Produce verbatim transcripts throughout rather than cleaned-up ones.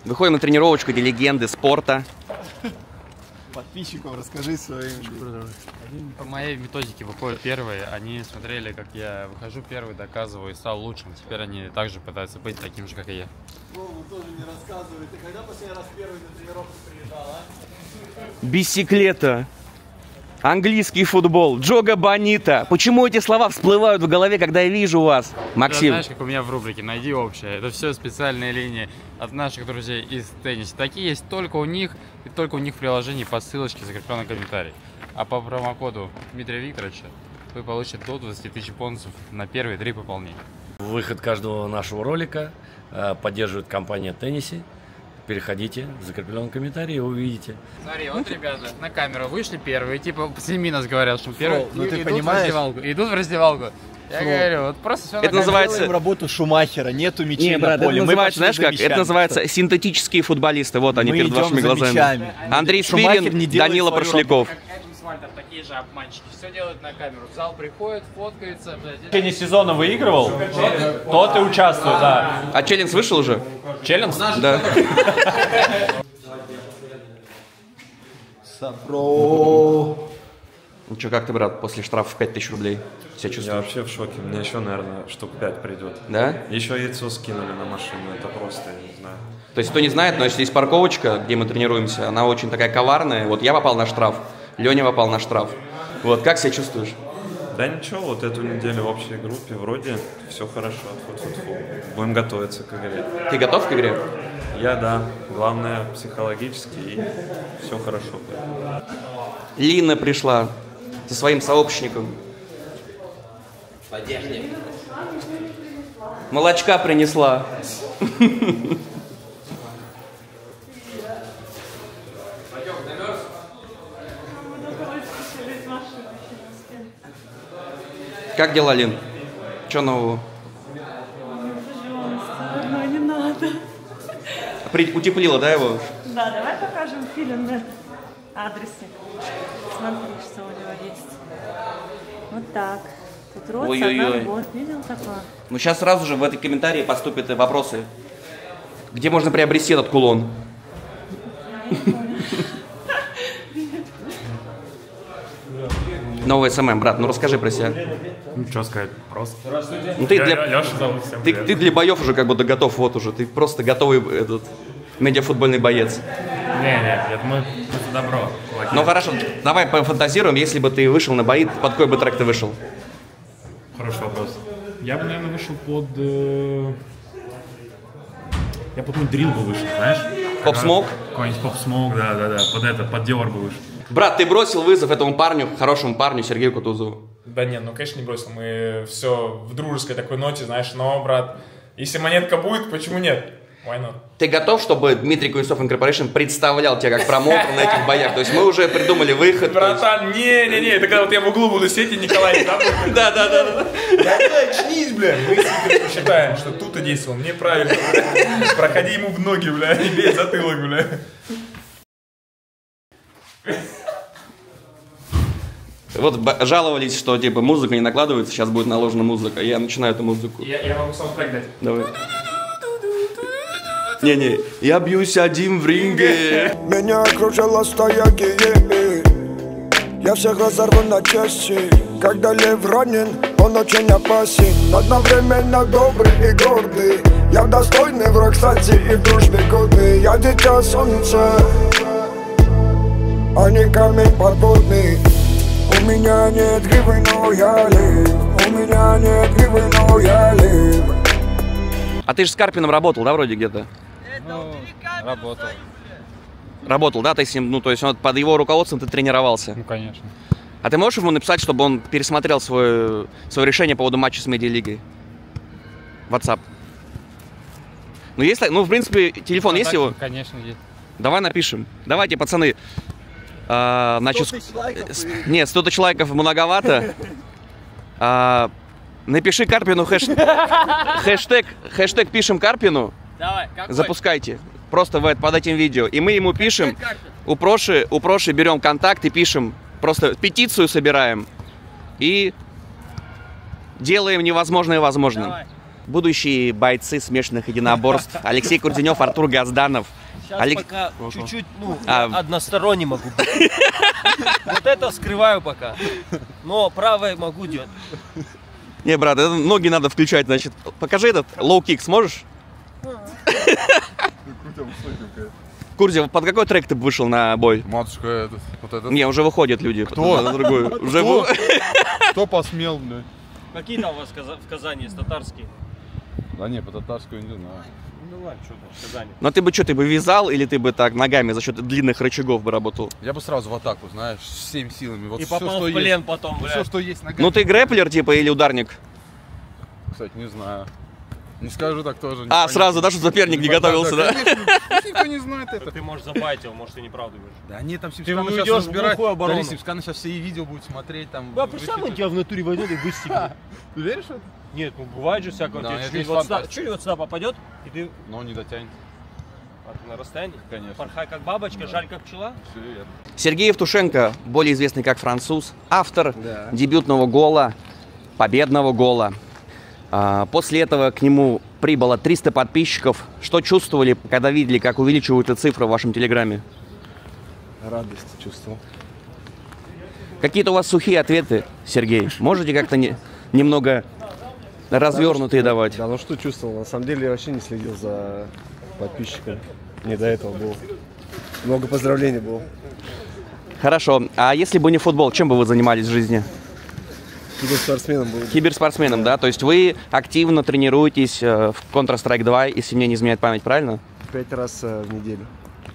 Выходим на тренировочку, где легенды спорта. Подписчикам расскажи своим. По моей методике выходят первые. Они смотрели, как я выхожу первый, доказываю и стал лучшим. Теперь они также пытаются быть таким же, как и я. Вова тоже не рассказывает. Ты когда последний раз первый на тренировку приезжал, а? Бициклета. Английский футбол. Джога Бонита. Почему эти слова всплывают в голове, когда я вижу вас? Максим. Это, знаешь, как у меня в рубрике «Найди общее». Это все специальные линии от наших друзей из тенниса. Такие есть только у них, и только у них в приложении по ссылочке закрепленный комментарий. А по промокоду Дмитрия Викторовича вы получите до двадцати тысяч бонусов на первые три пополнения. Выход каждого нашего ролика поддерживает компания Тенниси. Переходите в закрепленном комментарии и увидите. Смотри, вот ребята на камеру вышли первые, типа сними нас говорят, что первые. Ну ты идут понимаешь? В раздевалку, идут в раздевалку. Я Фу. говорю, вот просто все. Это называется... Делаем работу Шумахера, нету мячей Не, на брат, это поле. называется, Мы знаешь как? Это называется синтетические футболисты. Вот они Мы перед идем вашими за глазами. мячами. Андрей Шумахер Спирин, не делает Данила свою Прошляков. Как Эдам Свальтер, такие же обманщики. Все делают на камеру. В зал приходит, фоткается. В течение сезона выигрывал, тот и участвует, да. А челлендж вышел уже? Челлендж? Да. Сапро. Ну что, как ты, брат, после штрафа в пять тысяч рублей себя Я чувствуешь? вообще в шоке. Мне еще, наверное, штук пять придет. Да? Еще яйцо скинули на машину. Это просто, я не знаю. То есть, кто не знает, но есть парковочка, где мы тренируемся, она очень такая коварная. Вот я попал на штраф, Леня попал на штраф. Вот, как себя чувствуешь? Да ничего, вот эту неделю в общей группе вроде все хорошо. Фу-фу-фу. Будем готовиться к игре. Ты готов к игре? Я, да. Главное, психологически, и все хорошо. Лина пришла со своим сообщником. Молочка принесла. Как дела, Лин? Че нового? Ну, не надо. При... Утеплила, да, его? Да, давай покажем фильм на адресе. Смотри, что у него есть. Вот так. Тут рот, Ой-ой-ой. вот, видел такое? Ну, сейчас сразу же в этой комментарии поступят вопросы. Где можно приобрести этот кулон? Новый эс эм эм, брат, ну расскажи про себя. Ну, что сказать, просто. Ну, ты, для... Леша зовут, всем ты, привет. ты для боев уже как будто готов, вот уже. Ты просто готовый этот медиафутбольный боец. Не, не, это мы за добро. Кулаки. Ну хорошо, давай пофантазируем, если бы ты вышел на бои, под какой бы трек ты вышел? Хороший вопрос. Я бы, наверное, вышел под... э, Я под дрил бы вышел, знаешь? Поп Смоук? Какой-нибудь Поп Смоук, да-да-да, под это, под Dior бы вышел. Брат, ты бросил вызов этому парню, хорошему парню, Сергею Кутузову? Да нет, ну конечно не бросил. Мы все в дружеской такой ноте, знаешь, но, брат, если монетка будет, почему нет? Why not? Ты готов, чтобы Дмитрий Кузнецов Incorporation представлял тебя как промоутер на этих боях? То есть мы уже придумали выход. Братан, не-не-не, это когда вот я в углу буду сидеть и Николай, да? Да, да, да, да. Да, очнись, бля. Мы с Игорем посчитаем, что тут ты действовал неправильно. Проходи ему в ноги, бля, и бей затылок, бля. Вот б- жаловались, что типа музыка не накладывается, сейчас будет наложена музыка. Я начинаю эту музыку. Я, я могу саундтрек дать. Давай. Не-не, я бьюсь один в ринге. Меня окружало стояки, я всех разорву на части. Когда лев ранен, он очень опасен. Одновременно добрый и гордый. Я достойный враг, кстати, и в дружбе годный. Я дитя солнца, а не камень подводный. У меня нет гривы, но я лев. У меня нет гривы, но я лев. А ты же с Карпином работал, да, вроде где-то? Ну, работал. Работал, да? Ты с ним, ну, то есть он, под его руководством ты тренировался? Ну, конечно. А ты можешь ему написать, чтобы он пересмотрел свое, свое решение по поводу матча с Медиалигой? WhatsApp. Ну, если, ну, в принципе, телефон Ну, есть так, его? Конечно, есть. Давай напишем. Давайте, пацаны. А, значит, сто тысяч лайков с- и- Нет, сто тысяч лайков многовато. А, напиши Карпину хэш... хэштег, хэштег пишем Карпину. Давай, какой? Запускайте. Просто в, под этим видео. И мы ему пишем. У Проши, у Проши берем контакт и пишем. Просто петицию собираем. И делаем невозможное возможным. Давай. Будущие бойцы смешанных единоборств. Алексей Курденев, Артур Газданов. Сейчас Олег... пока чуть-чуть, ну, а... односторонне могу быть. Вот это скрываю пока. Но правой могу делать. Не, брат, это ноги надо включать, значит. Покажи этот лоу-кик, сможешь? Курдев, под какой трек ты вышел на бой? Матушка, этот, вот этот. Не, уже выходят люди. Кто? На другой. Уже Кто? Кто посмел, блядь? Какие там у вас в Казани есть татарские? Да не, по татарскому не знаю. Ну ладно, что там в Казани. Но ты бы что, ты бы вязал или ты бы так ногами за счет длинных рычагов бы работал? Я бы сразу в атаку, знаешь, всеми силами. Вот И все, попал что в плен есть, потом, бля. Все, что есть ногами. Ну ты грэплер типа или ударник? Кстати, не знаю. Не скажу так тоже. А, непонятно. сразу, да, что соперник не готовился, да? Конечно, никто не знает это. Ты можешь запаять его, может, ты неправду говоришь. Да нет, там Ты Симскана сейчас уйдешь в разбирать. глухую оборону. Да, Симскана сейчас все и видео будет смотреть там. Да, представь, он тебя в натуре войдет и выстегнет. Ты веришь в это? Нет, ну бывает же всякое. Да, Тебе это чуть-чуть есть вот сюда- фантастика. чуть вот сюда попадет, и ты... Но он не дотянет. А ты на расстоянии? Конечно. Порхай как бабочка, жаль как пчела. Все верно. Сергей Евтушенко, более известный как француз, автор Да. дебютного гола, победного гола. А, После этого к нему прибыло триста подписчиков. Что чувствовали, когда видели, как увеличиваются цифры в вашем телеграме? Радость чувствовал. Какие-то у вас сухие ответы, Сергей? Можете как-то не- немного развернутые Да, давать? Да, ну что чувствовал? На самом деле я вообще не следил за подписчиками. Не до этого было. Много поздравлений было. Хорошо. А если бы не футбол, чем бы вы занимались в жизни? Киберспортсменом был. Киберспортсменом, да? То есть вы активно тренируетесь э, в Counter-Strike два, если мне не изменяет память, правильно? Пять раз э, в неделю.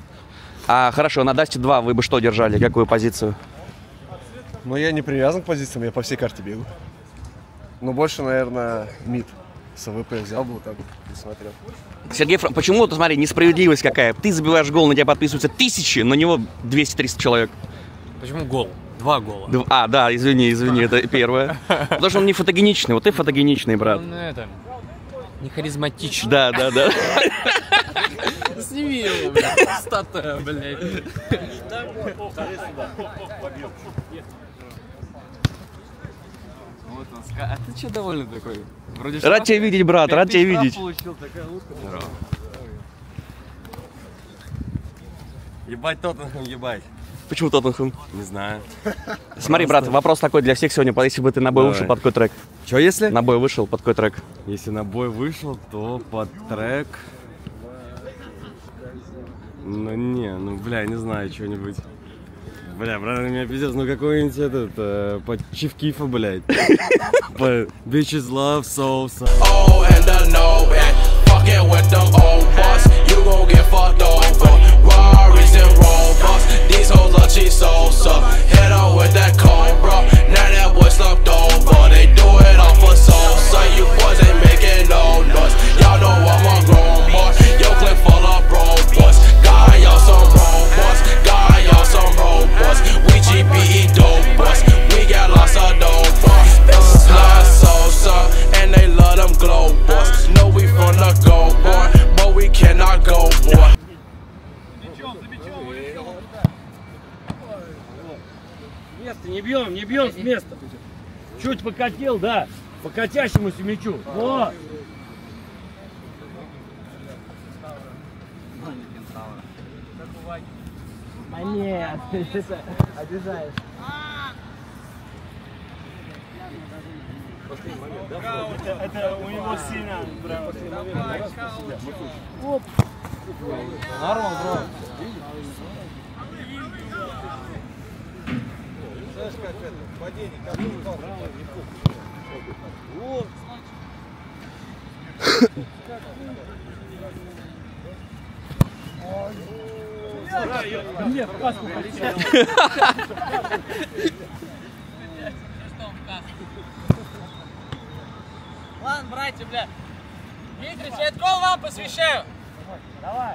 А хорошо, на Dust два вы бы что держали? Какую позицию? Но я не привязан к позициям, я по всей карте бегу. Но больше, наверное, мид. С АВП взял бы вот так вот и смотрел. Сергей, Фран- почему, ты смотри, несправедливость какая? Ты забиваешь гол, на тебя подписываются тысячи, на него двести-триста человек. Почему гол? Два гола. Дв- А, да, извини, извини, это первое. Потому что он не фотогеничный, вот ты фотогеничный, брат. Он это... Не харизматичный. Да, да, да. Сними его, блядь. Статуя, блядь. Вот он ска- А ты что довольный такой? Вроде Рад тебя видеть, брат, рад тебя видеть. Получил, такая лука. Здорово. Ебать Тоттенхэм, ебать. Почему Тоттенхэм? Не знаю. Смотри, брат, вопрос такой для всех сегодня. Если бы ты на бой Давай. вышел, под какой трек? Че если? На бой вышел, под какой трек? Если на бой вышел, то под трек... Ну не, ну бля, не знаю, что-нибудь. Бля, брат, у меня пиздец, ну какой-нибудь этот, э, под Чифкифа, блядь. По Bitches love salsa. Oh, and I know it. Fucking with them old boss, you gon' get fucked over. Rarries and Rovers, these hoes are cheap salsa. Hit on with that Cobra, now that boy slumped over. They do it all for salsa. You boys ain't making no noise. Y'all know I'm a grown boss. Yo, clip full of bro boys. Got y'all some robots, got y'all some robots. We G B E dope boys, we got lots of dope boys. Slide salsa, and they love them glow boys. Know we from the go boy, but we cannot go boy. Место не бьем, не бьем с места. Чуть покатил, да. По катящемуся мячу. Вот. А нет, обижаешь. Это у него сильно. Оп. Нормально, бро. Знаешь, как это, падение, как ты вот. Нет, в каску полетел. Ладно, братья, бля. Дмитрий, я этот гол вам посвящаю. Давай.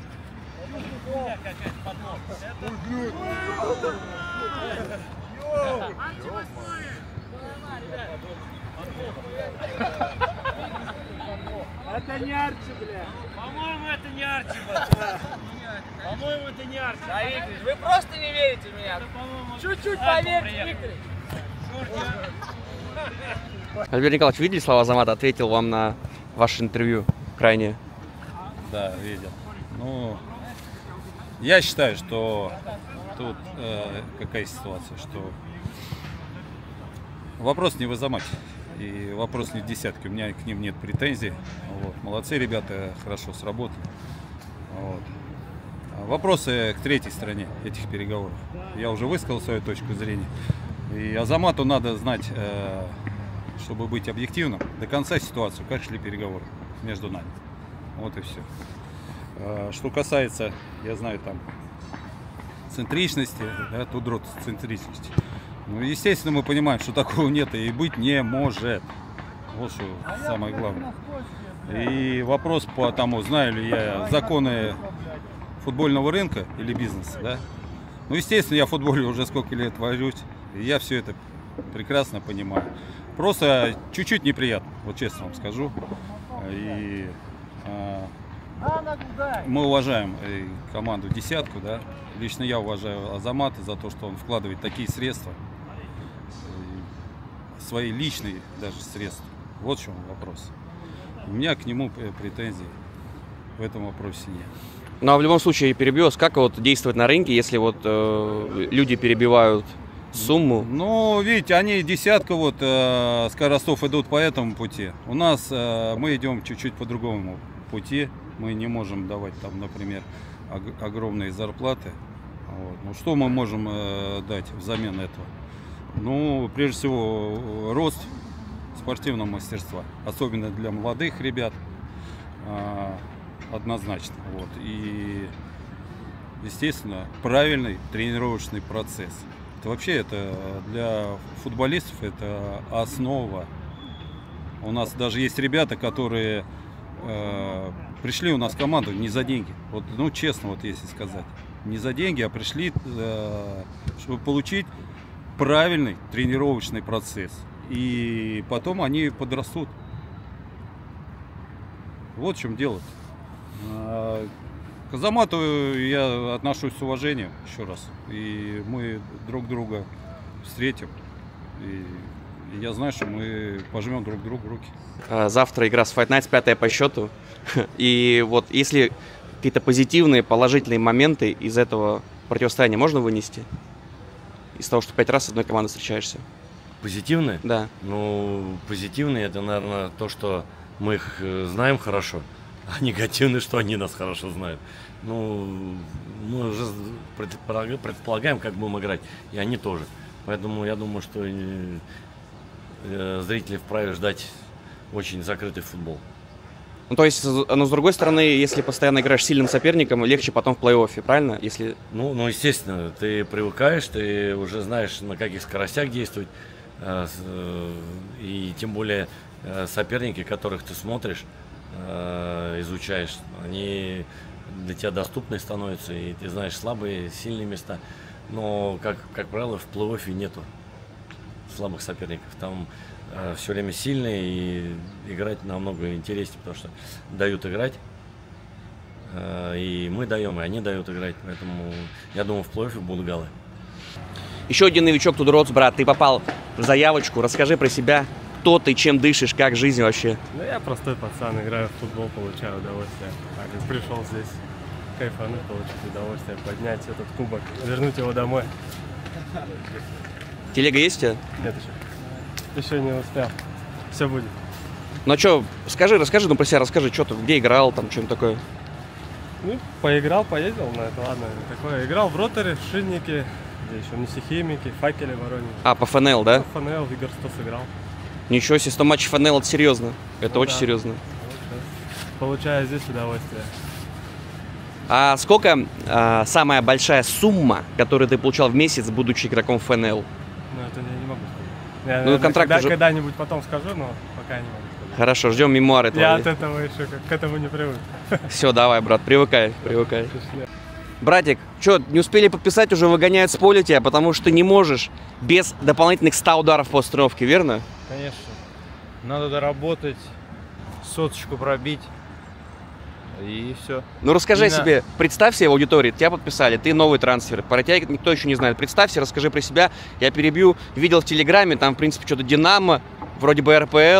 Это не Арчи, бля. По-моему, это не Арчи, пацан. По-моему, это не Арчи. Да, Викторич, вы просто не верите в меня. Чуть-чуть поверьте, Викторич. Альберт Николаевич, видели слова Азамата? Ответил вам на ваше интервью крайнее. Да, видел. Ну, я считаю, что тут э, какая ситуация, что вопрос не в Азамате и вопрос не в десятке. У меня к ним нет претензий. Вот. Молодцы ребята, хорошо сработали. Вот. Вопросы к третьей стороне этих переговоров. Я уже высказал свою точку зрения. И Азамату надо знать, э, чтобы быть объективным, до конца ситуацию, как шли переговоры между нами. Вот и все. Э, что касается, я знаю, там, центричности, да, тут дрот центричности. Ну, естественно, мы понимаем, что такого нет и быть не может. Вот что самое главное. И вопрос по тому, знаю ли я законы футбольного рынка или бизнеса, да? Ну, естественно, я в футболе уже сколько лет варюсь, и я все это прекрасно понимаю. Просто чуть-чуть неприятно, вот честно вам скажу. И а, мы уважаем и команду «Десятку», да? Лично я уважаю Азамата за то, что он вкладывает такие средства, свои личные даже средства. Вот в чем вопрос. У меня к нему претензий в этом вопросе нет. Ну а в любом случае перебьешь, как вот действовать на рынке, если вот э, люди перебивают сумму? Ну, видите, они десятка вот э, скоростов идут по этому пути. У нас э, мы идем чуть-чуть по другому пути. Мы не можем давать там, например, ог огромные зарплаты. Вот. Ну, что мы можем э, дать взамен этого? Ну, прежде всего, рост спортивного мастерства, особенно для молодых ребят. Э, Однозначно. Вот. И, естественно, правильный тренировочный процесс. Это вообще это для футболистов это основа. У нас даже есть ребята, которые э, пришли у нас в команду не за деньги. Вот, ну, честно, вот если сказать. Не за деньги, а пришли, э, чтобы получить правильный тренировочный процесс. И потом они подрастут. Вот в чем дело. К Азамату я отношусь с уважением, еще раз. И мы друг друга встретим. И я знаю, что мы пожмем друг другу руки. Завтра игра с Fight Nights, пятая по счету. И вот если какие-то позитивные, положительные моменты из этого противостояния можно вынести? Из того, что пять раз с одной командой встречаешься? Позитивные? Да. Ну, позитивные это, наверное, то, что мы их знаем хорошо. А негативные, что они нас хорошо знают. Ну, мы уже предполагаем, как будем играть. И они тоже. Поэтому я думаю, что зрители вправе ждать очень закрытый футбол. Ну, то есть, но с другой стороны, если постоянно играешь с сильным соперником, легче потом в плей-оффе, правильно? Если... Ну, ну, естественно, ты привыкаешь, ты уже знаешь, на каких скоростях действовать. И тем более соперники, которых ты смотришь, изучаешь, они для тебя доступны становятся, и ты знаешь слабые, сильные места. Но, как, как правило, в плей-оффе нету слабых соперников. Там э, все время сильные, и играть намного интереснее, потому что дают играть. Э, и мы даем, и они дают играть. Поэтому, я думаю, в плей-оффе будут галы. Еще один новичок Two Drots, брат. Ты попал в заявочку. Расскажи про себя. Кто ты, чем дышишь, как жизнь вообще? Ну, я простой пацан, играю в футбол, получаю удовольствие. Так, пришел здесь кайфануть, получить удовольствие, поднять этот кубок, вернуть его домой. Телега есть у тебя? Нет еще. Еще не успел. Все будет. Ну, а что, скажи, расскажи, ну, про себя расскажи, что ты, где играл, там, что-нибудь такое. Ну, поиграл, поездил, но это ладно. Такое. Играл в Роторе, в Шиннике, где еще в Нефтехимике, в Факеле, Воронеже. А, по ФНЛ, да? По ФНЛ, в Игорь сто сыграл. Ничего себе, сто матчей ФНЛ, это серьезно. Это ну, очень да. серьезно. Получаю здесь удовольствие. А сколько а, самая большая сумма, которую ты получал в месяц, будучи игроком ФНЛ? Ну, это я не могу сказать. Я, ну, наверное, контракт когда, уже... когда-нибудь потом скажу, но пока не могу сказать. Хорошо, ждем мемуары твои. Я от этого еще к этому не привык. Все, давай, брат, привыкай, привыкай. Братик, что, не успели подписать, уже выгоняют с поля тебя, потому что ты не можешь без дополнительных ста ударов по установке, верно? Конечно. Надо доработать, соточку пробить, и все. Ну расскажи не о себе, на... представь себе в аудитории, тебя подписали, ты новый трансфер, про тебя никто еще не знает. Представься, расскажи про себя, я перебью, видел в Телеграме, там в принципе что-то Динамо, вроде бы эр пэ эл,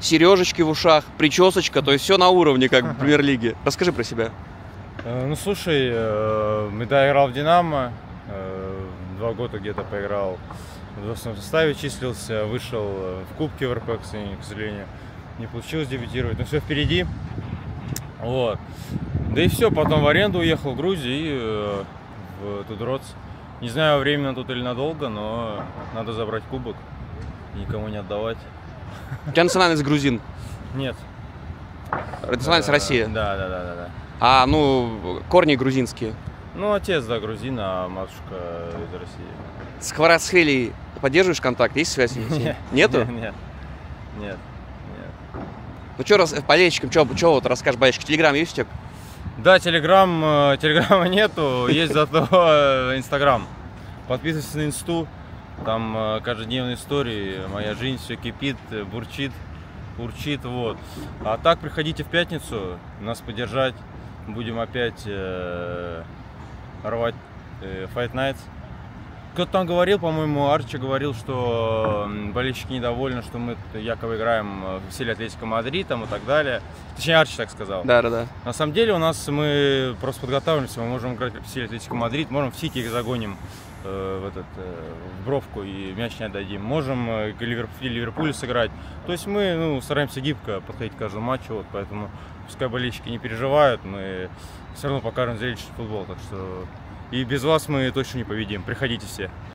сережечки в ушах, причесочка, то есть все на уровне, как в премьер-лиге. Расскажи про себя. Ну, слушай, я играл в «Динамо», два года где-то поиграл, в взрослом составе числился, вышел в Кубке в эр пэ, к сожалению, не получилось дебютировать, но все впереди. Вот. Да и все, потом в аренду уехал в Грузию и в Тудроц. Не знаю, временно тут или надолго, но надо забрать кубок, никому не отдавать. У тебя национальность грузин? Нет. Национальность да, Россия? Да, да, да, да, да. А, ну, корни грузинские? Ну, отец, да, грузин, а матушка из России. С Кварацхелией поддерживаешь контакт? Есть связь? Нет. Нету? Нет, нет, нет. Ну, что раз болельщикам, что вот расскажешь болельщикам? Телеграм есть у тебя? Да, телеграм, телеграма нету, есть зато инстаграм. Подписывайся на инсту, там каждодневные истории, моя жизнь все кипит, бурчит, урчит, вот. А так приходите в пятницу, нас поддержать, будем опять э, рвать э, Fight Nights. Кто-то там говорил, по-моему, Арчи говорил, что болельщики недовольны, что мы якобы играем в стиле Атлетико Мадрид там, и так далее. Точнее, Арчи так сказал. Да, да, да. На самом деле у нас мы просто подготавливаемся, мы можем играть в стиле Атлетико Мадрид, можем в Сити их загоним э, в, этот, э, в бровку и мяч не отдадим. Можем э, в Ливерпуле сыграть. То есть мы ну, стараемся гибко подходить к каждому матчу, вот, поэтому пускай болельщики не переживают, мы все равно покажем зрелищный футбол. Так что и без вас мы точно не победим. Приходите все.